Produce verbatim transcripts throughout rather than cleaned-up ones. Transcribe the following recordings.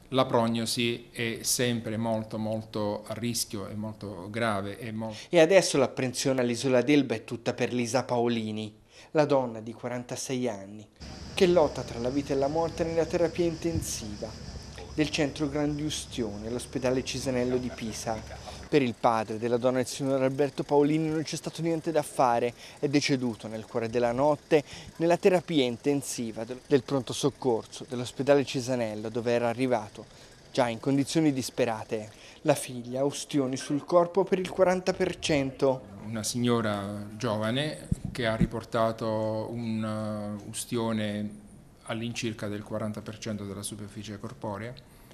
la prognosi è sempre molto molto a rischio, è molto grave. È molto... E adesso l'apprensione all'isola d'Elba è tutta per Lisa Paolini, la donna di quarantasei anni, che lotta tra la vita e la morte nella terapia intensiva del centro Grandi Ustioni, all'ospedale Cisanello di Pisa. Per il padre della donna, il signor Alberto Paolini, non c'è stato niente da fare, è deceduto nel cuore della notte nella terapia intensiva del pronto soccorso dell'ospedale Cisanello, dove era arrivato già in condizioni disperate. La figlia ha ustioni sul corpo per il quaranta per cento. Una signora giovane che ha riportato un ustione all'incirca del quaranta per cento della superficie corporea,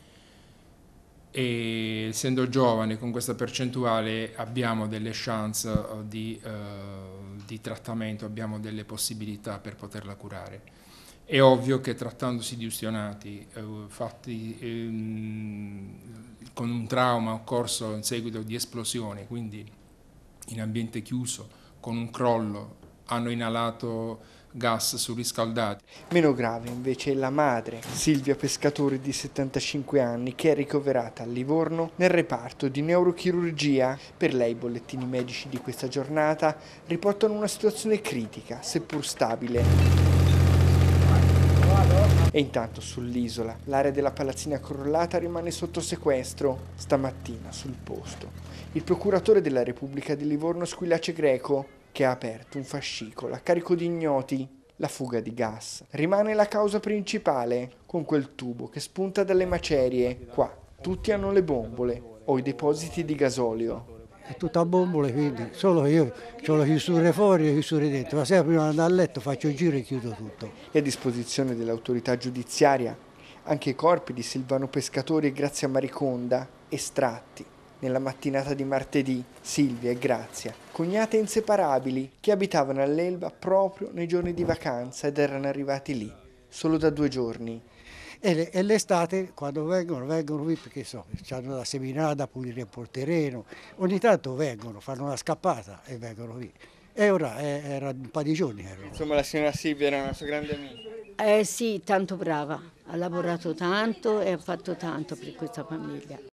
e essendo giovane con questa percentuale abbiamo delle chance di, eh, di trattamento, abbiamo delle possibilità per poterla curare. È ovvio che trattandosi di ustionati eh, fatti ehm, con un trauma occorso in seguito di esplosione, quindi in ambiente chiuso, con un crollo, hanno inalato gas surriscaldati. Meno grave invece è la madre, Silvia Pescatori, di settantacinque anni, che è ricoverata a Livorno nel reparto di neurochirurgia. Per lei i bollettini medici di questa giornata riportano una situazione critica, seppur stabile. E intanto sull'isola l'area della palazzina crollata rimane sotto sequestro. Stamattina sul posto il procuratore della Repubblica di Livorno Squillace Greco, che ha aperto un fascicolo a carico di ignoti. La fuga di gas rimane la causa principale, con quel tubo che spunta dalle macerie. Qua tutti hanno le bombole o i depositi di gasolio. È tutto a bombole, quindi solo io ho le chiusure fuori e le chiusure dentro. La sera prima di andare a letto faccio il giro e chiudo tutto. E a disposizione dell'autorità giudiziaria anche i corpi di Silvano Pescatori e Grazia Mariconda, estratti nella mattinata di martedì. Silvia e Grazia, cognate inseparabili, che abitavano all'Elba proprio nei giorni di vacanza ed erano arrivati lì solo da due giorni. E l'estate, quando vengono, vengono qui perché so, hanno da seminare, da pulire un po' il terreno, ogni tanto vengono, fanno una scappata e vengono qui. E ora eh, era un paio di giorni che erano. Insomma, la signora Silvia era una sua grande amica. Eh sì, tanto brava, ha lavorato tanto e ha fatto tanto per questa famiglia.